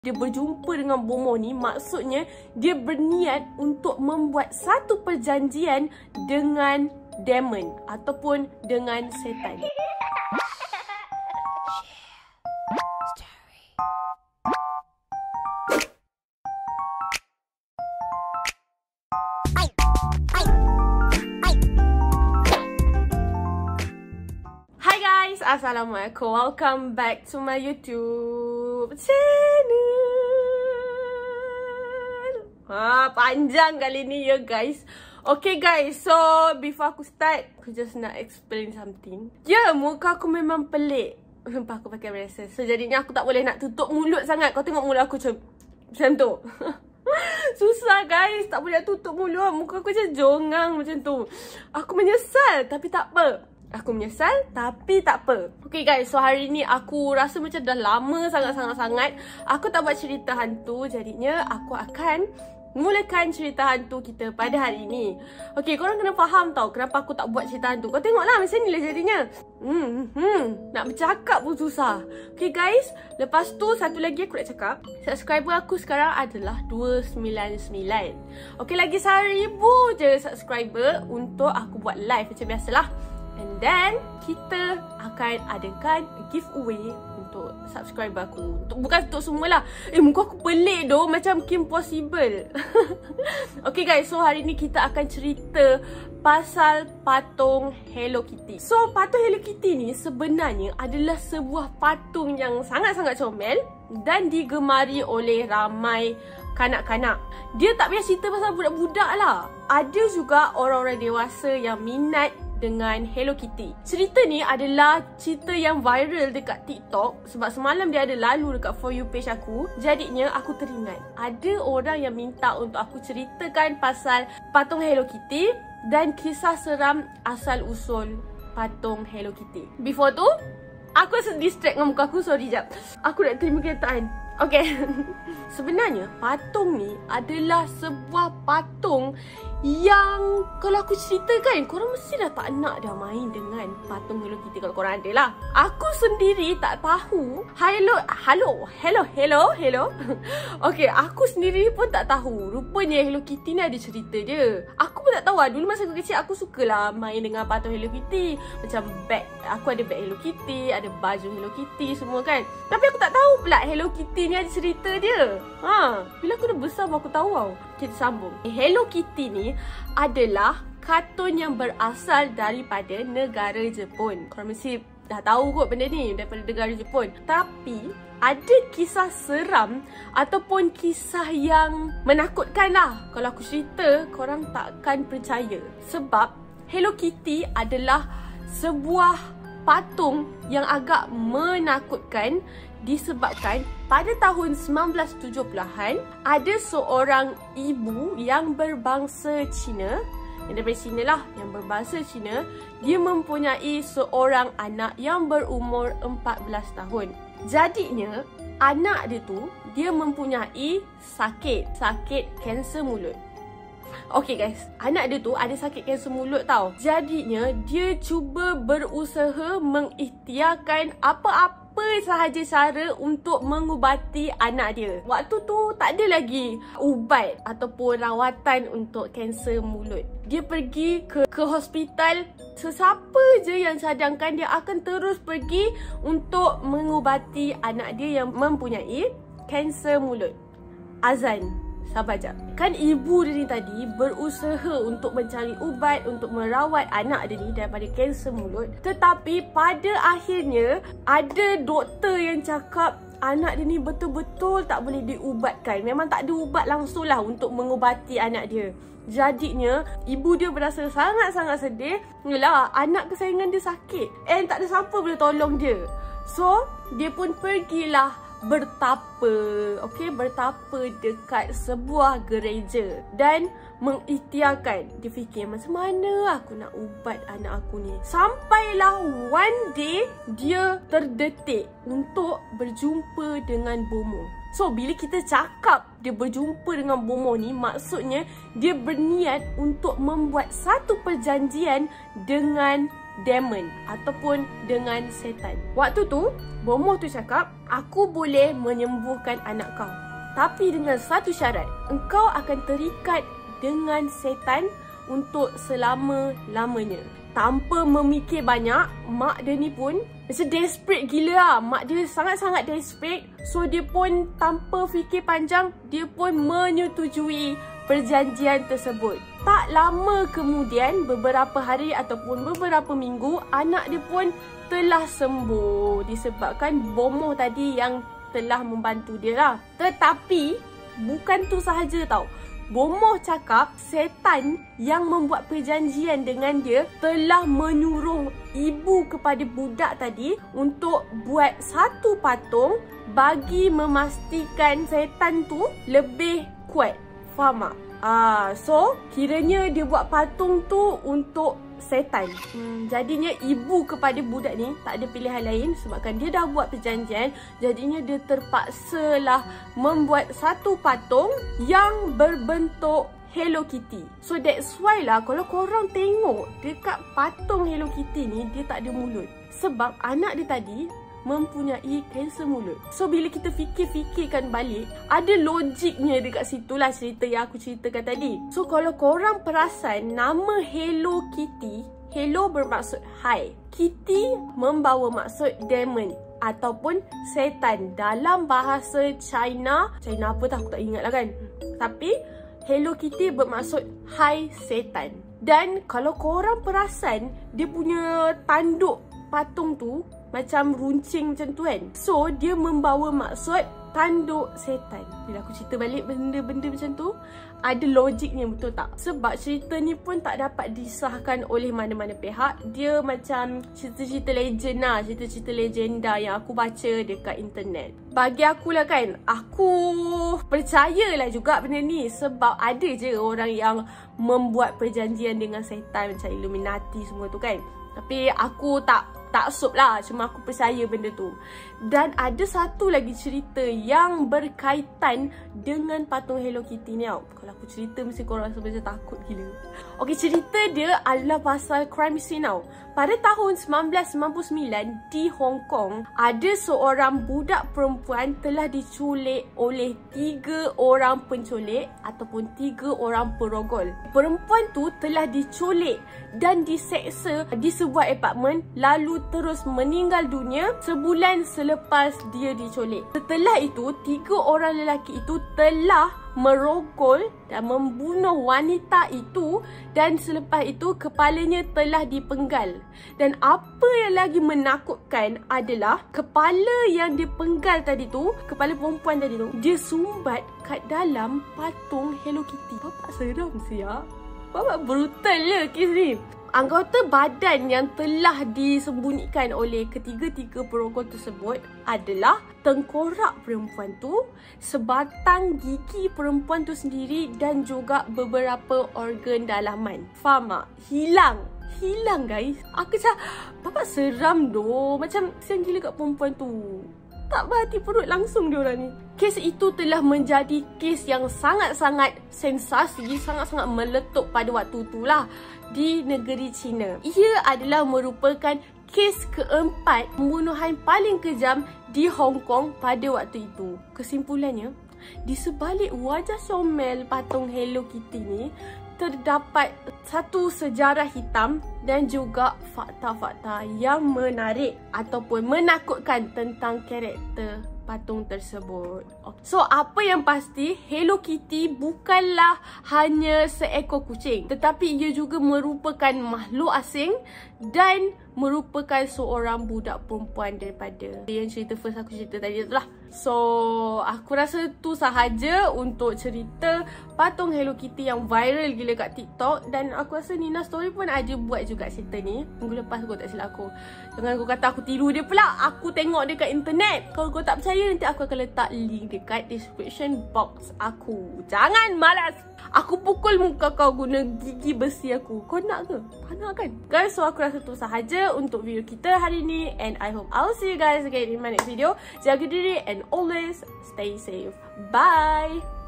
Dia berjumpa dengan Bomo ni, maksudnya dia berniat untuk membuat satu perjanjian dengan demon ataupun dengan setan. Hi guys, Assalamualaikum. Welcome back to my YouTube channel. Panjang kali ni ya guys. Okay guys, so before aku start, aku just nak explain something. Ya, muka aku memang pelik. Nampak aku pakai braces. So jadinya aku tak boleh nak tutup mulut sangat. Kau tengok mulut aku macam tu. Susah guys, tak boleh tutup mulut. Muka aku macam jongang macam tu. Aku menyesal tapi tak apa. Aku menyesal tapi tak apa. Okay guys, so hari ni aku rasa macam dah lama sangat aku tak buat cerita hantu. Jadinya aku akan mulakan cerita hantu kita pada hari ni. Okay, korang kena faham tau kenapa aku tak buat cerita hantu. Kau tengoklah macam ni lah jadinya. Nak bercakap pun susah. Okay guys, lepas tu satu lagi aku nak cakap, subscriber aku sekarang adalah 299. Okay, lagi 1000 je subscriber untuk aku buat live macam biasalah. And then kita akan adakan giveaway untuk subscriber aku. Bukan untuk semualah. Muka aku pelik doh, macam Kim Possible. Okay guys, so hari ni kita akan cerita pasal patung Hello Kitty. So patung Hello Kitty ni sebenarnya adalah sebuah patung yang sangat-sangat comel dan digemari oleh ramai kanak-kanak. Dia tak payah cerita pasal budak-budak lah. Ada juga orang-orang dewasa yang minat dengan Hello Kitty. Cerita ni adalah cerita yang viral dekat TikTok sebab semalam dia ada lalu dekat For You page aku. Jadinya aku teringat ada orang yang minta untuk aku ceritakan pasal patung Hello Kitty dan kisah seram asal usul patung Hello Kitty. Before tu, aku rasa distract dengan muka aku. Sorry jap. Aku nak terima kenyataan. Okay. Sebenarnya patung ni adalah sebuah patung yang kalau aku ceritakan, korang mesti dah tak nak dah main dengan patung Hello Kitty kalau korang ada lah. Aku sendiri tak tahu. Hello. Okay, aku sendiri pun tak tahu. Rupanya Hello Kitty ni ada cerita dia. Aku pun tak tahu lah. Dulu masa aku kecil, aku sukalah main dengan patung Hello Kitty. Macam bag, aku ada bag Hello Kitty, ada baju Hello Kitty semua kan. Tapi aku tak tahu pula Hello Kitty ni ada cerita dia. Bila aku dah besar baru aku tahu tau. Kita sambung. Hello Kitty ni adalah kartun yang berasal daripada negara Jepun. Korang mesti dah tahu kot benda ni daripada negara Jepun. Tapi ada kisah seram ataupun kisah yang menakutkan lah. Kalau aku cerita, korang takkan percaya. Sebab Hello Kitty adalah sebuah patung yang agak menakutkan disebabkan pada tahun 1970-an ada seorang ibu yang berbangsa Cina, yang daripada Cina lah, yang berbangsa Cina. Dia mempunyai seorang anak yang berumur 14 tahun. Jadinya anak dia tu, dia mempunyai sakit kanser mulut. Okay guys, anak dia tu ada sakit kanser mulut tau. Jadinya dia cuba berusaha mengikhtiarkan apa-apa sahaja cara untuk mengubati anak dia. Waktu tu tak ada lagi ubat ataupun rawatan untuk kanser mulut. Dia pergi ke hospital. Sesiapa je yang cadangkan, dia akan terus pergi untuk mengubati anak dia yang mempunyai kanser mulut. Azan. Sabar jap. Kan ibu dia ni tadi berusaha untuk mencari ubat untuk merawat anak dia ni daripada kanser mulut. Tetapi pada akhirnya ada doktor yang cakap anak dia ni betul-betul tak boleh diubatkan. Memang tak ada ubat langsung lah untuk mengubati anak dia. Jadinya ibu dia berasa sangat-sangat sedih. Yalah, anak kesayangan dia sakit and tak ada siapa boleh tolong dia. So dia pun pergilah bertapa, bertapa dekat sebuah gereja dan mengikhtiarkan. Dia fikir macam mana aku nak ubat anak aku ni. Sampailah one day dia terdetik untuk berjumpa dengan Bomo. So bila kita cakap dia berjumpa dengan Bomo ni, maksudnya dia berniat untuk membuat satu perjanjian dengan demon ataupun dengan setan. Waktu tu, bomoh tu cakap, aku boleh menyembuhkan anak kau. Tapi dengan satu syarat, engkau akan terikat dengan setan untuk selama-lamanya. Tanpa memikir banyak, mak dia ni pun macam desperate gila lah. Mak dia sangat-sangat desperate. So dia pun tanpa fikir panjang, dia pun menyetujui perjanjian tersebut. Tak lama kemudian, beberapa hari ataupun beberapa minggu, anak dia pun telah sembuh disebabkan bomoh tadi yang telah membantu dia lah. Tetapi bukan tu sahaja tau. Bomoh cakap setan yang membuat perjanjian dengan dia telah menyuruh ibu kepada budak tadi untuk buat satu patung bagi memastikan setan tu lebih kuat. Faham tak? So kiranya dia buat patung tu untuk setan. Jadinya ibu kepada budak ni tak ada pilihan lain sebabkan dia dah buat perjanjian. Jadinya dia terpaksalah membuat satu patung yang berbentuk Hello Kitty. So that's why lah kalau korang tengok dekat patung Hello Kitty ni, dia tak ada mulut. Sebab anak dia tadi mempunyai kanser mulut. So bila kita fikir-fikirkan balik, ada logiknya dekat situ lah cerita yang aku ceritakan tadi. So kalau korang perasan, nama Hello Kitty, Hello bermaksud hai, Kitty membawa maksud demon ataupun setan dalam bahasa China. China apa tak, aku tak ingat lah kan. Tapi Hello Kitty bermaksud hai setan. Dan kalau korang perasan, dia punya tanduk patung tu macam runcing macam tu kan. So dia membawa maksud tanduk setan. Bila aku cerita balik benda-benda macam tu, ada logiknya, betul tak? Sebab cerita ni pun tak dapat disahkan oleh mana-mana pihak. Dia macam cerita-cerita legend lah, cerita-cerita legenda yang aku baca dekat internet. Bagi akulah kan, aku percayalah juga benda ni. Sebab ada je orang yang membuat perjanjian dengan setan macam Illuminati semua tu kan. Tapi aku tak taksub lah, cuma aku percaya benda tu. Dan ada satu lagi cerita yang berkaitan dengan patung Hello Kitty ni tau. Kalau aku cerita mesti korang rasa macam takut gila. Okay, cerita dia adalah pasal crime scene tau. Pada tahun 1999 di Hong Kong, ada seorang budak perempuan telah diculik oleh 3 orang penculik ataupun 3 orang perogol. Perempuan tu telah diculik dan diseksa di sebuah apartmen lalu terus meninggal dunia sebulan selepas dia diculik. Setelah itu, 3 orang lelaki itu telah merogol dan membunuh wanita itu dan selepas itu kepalanya telah dipenggal. Dan apa yang lagi menakutkan adalah kepala yang dipenggal tadi tu, kepala perempuan tadi tu, dia sumbat kat dalam patung Hello Kitty. Bapak seram siap. Bapak brutal je kes ni. Anggota badan yang telah disembunyikan oleh ketiga-tiga perogol tersebut adalah tengkorak perempuan tu, sebatang gigi perempuan tu sendiri dan juga beberapa organ dalaman. Faham tak? Hilang guys. Aku cakap, bapak seram doh. Macam kesian gila kat perempuan tu. Tak berhati perut langsung diorang ni. Kes itu telah menjadi kes yang sangat-sangat sensasi, sangat-sangat meletup pada waktu itulah di negeri China. Ia adalah merupakan kes keempat pembunuhan paling kejam di Hong Kong pada waktu itu. Kesimpulannya, di sebalik wajah comel patung Hello Kitty ni, terdapat satu sejarah hitam dan juga fakta-fakta yang menarik ataupun menakutkan tentang karakter patung tersebut. So, apa yang pasti, Hello Kitty bukanlah hanya seekor kucing, tetapi ia juga merupakan makhluk asing dan merupakan seorang budak perempuan daripada yang cerita first aku cerita tadi tu lah. So, aku rasa tu sahaja untuk cerita patung Hello Kitty yang viral gila kat TikTok. Dan aku rasa Nina Story pun ada buat juga cerita ni minggu lepas kau tak silap aku. Jangan kau kata aku tiru dia pula. Aku tengok dekat internet. Kalau kau tak percaya, nanti aku akan letak link dekat description box aku. Jangan malas. Aku pukul muka kau guna gigi besi aku. Kau nak ke? Panas kan? Guys, so aku rasa tu sahaja untuk video kita hari ni. And I hope I'll see you guys again in my next video. Jaga diri and always stay safe. Bye!